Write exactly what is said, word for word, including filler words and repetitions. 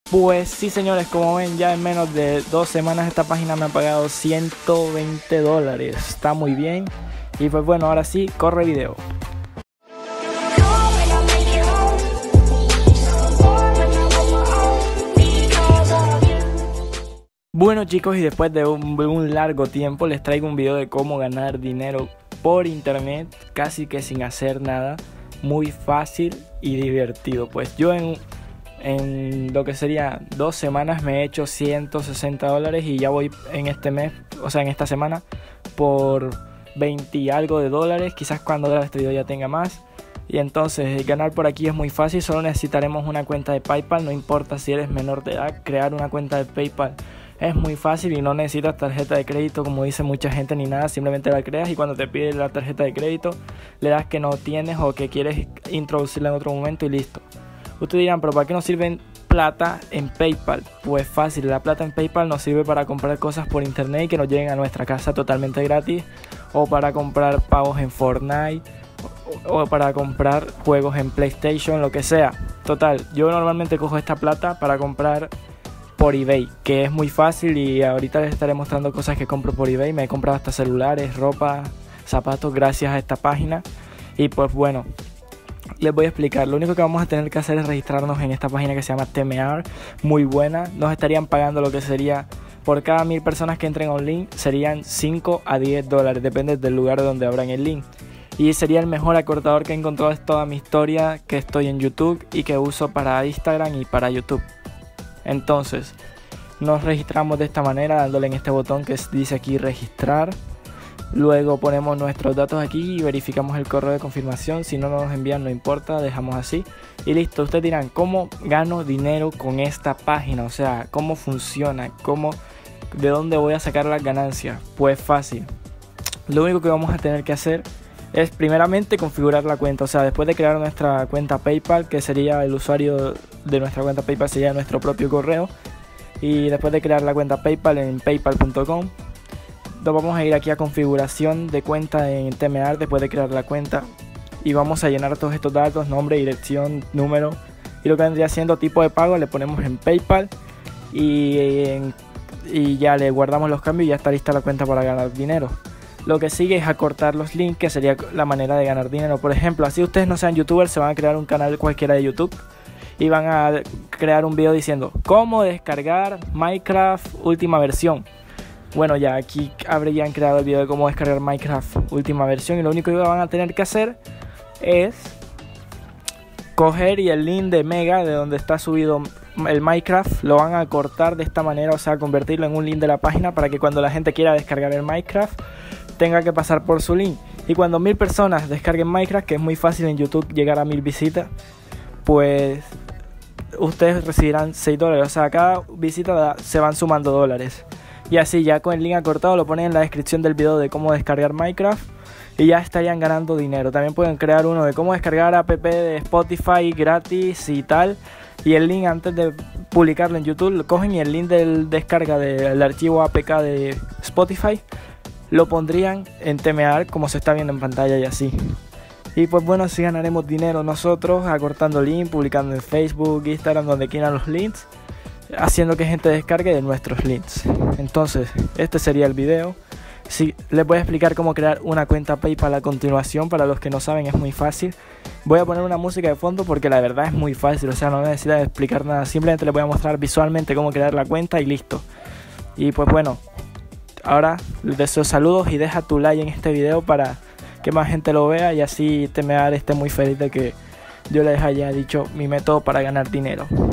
Pues sí, señores, como ven, ya en menos de dos semanas esta página me ha pagado ciento veinte dólares. Está muy bien. Y pues bueno, ahora sí, corre video. Bueno, chicos, y después de un, un largo tiempo les traigo un video de cómo ganar dinero por internet, casi que sin hacer nada. Muy fácil y divertido. Pues yo en... En lo que sería dos semanas me he hecho ciento sesenta dólares y ya voy en este mes, o sea en esta semana, por veinte y algo de dólares. Quizás cuando grabe este video ya tenga más. Y entonces ganar por aquí es muy fácil, solo necesitaremos una cuenta de PayPal. No importa si eres menor de edad, crear una cuenta de PayPal es muy fácil y no necesitas tarjeta de crédito como dice mucha gente ni nada. Simplemente la creas y cuando te pide la tarjeta de crédito le das que no tienes o que quieres introducirla en otro momento y listo. Ustedes dirán, pero ¿para qué nos sirven plata en PayPal? Pues fácil, la plata en PayPal nos sirve para comprar cosas por internet y que nos lleguen a nuestra casa totalmente gratis, o para comprar pavos en Fortnite, o, o para comprar juegos en PlayStation, lo que sea. Total, yo normalmente cojo esta plata para comprar por eBay, que es muy fácil, y ahorita les estaré mostrando cosas que compro por eBay. Me he comprado hasta celulares, ropa, zapatos gracias a esta página. Y pues bueno, les voy a explicar. Lo único que vamos a tener que hacer es registrarnos en esta página que se llama Temear, muy buena. Nos estarían pagando lo que sería, por cada mil personas que entren a un link, serían cinco a diez dólares, depende del lugar donde abran el link. Y sería el mejor acortador que he encontrado en toda mi historia, que estoy en YouTube y que uso para Instagram y para YouTube. Entonces, nos registramos de esta manera, dándole en este botón que dice aquí registrar. Luego ponemos nuestros datos aquí y verificamos el correo de confirmación. Si no nos envían, no importa, dejamos así y listo. Ustedes dirán, ¿cómo gano dinero con esta página? O sea, ¿cómo funciona? ¿Cómo, ¿De dónde voy a sacar las ganancias? Pues fácil. Lo único que vamos a tener que hacer es primeramente configurar la cuenta. O sea, después de crear nuestra cuenta PayPal, que sería el usuario de nuestra cuenta PayPal, sería nuestro propio correo. Y después de crear la cuenta PayPal en paypal punto com, nos vamos a ir aquí a configuración de cuenta en Temear después de crear la cuenta y vamos a llenar todos estos datos, nombre, dirección, número, y lo que vendría siendo tipo de pago le ponemos en PayPal y, en, y ya le guardamos los cambios y ya está lista la cuenta para ganar dinero. Lo que sigue es acortar los links, que sería la manera de ganar dinero. Por ejemplo, así ustedes no sean youtubers, se van a crear un canal cualquiera de YouTube y van a crear un video diciendo cómo descargar Minecraft última versión. Bueno, ya aquí habrían creado el video de cómo descargar Minecraft última versión, y lo único que van a tener que hacer es coger y el link de Mega, de donde está subido el Minecraft, lo van a cortar de esta manera, o sea, convertirlo en un link de la página para que cuando la gente quiera descargar el Minecraft tenga que pasar por su link. Y cuando mil personas descarguen Minecraft, que es muy fácil en YouTube llegar a mil visitas, pues ustedes recibirán seis dólares, o sea, cada visita se van sumando dólares. Y así ya con el link acortado lo ponen en la descripción del video de cómo descargar Minecraft y ya estarían ganando dinero. También pueden crear uno de cómo descargar app de Spotify gratis y tal. Y el link, antes de publicarlo en YouTube, lo cogen y el link de descarga del archivo A P K de Spotify lo pondrían en Temear como se está viendo en pantalla y así. Y pues bueno, así ganaremos dinero nosotros acortando link, publicando en Facebook, Instagram, donde quieran los links, haciendo que gente descargue de nuestros links. Entonces, este sería el video. Sí, les voy a explicar cómo crear una cuenta PayPal a continuación. Para los que no saben, es muy fácil. Voy a poner una música de fondo porque la verdad es muy fácil. O sea, no necesito explicar nada. Simplemente les voy a mostrar visualmente cómo crear la cuenta y listo. Y pues bueno, ahora les deseo saludos y deja tu like en este video para que más gente lo vea y así Temear esté muy feliz de que yo les haya dicho mi método para ganar dinero.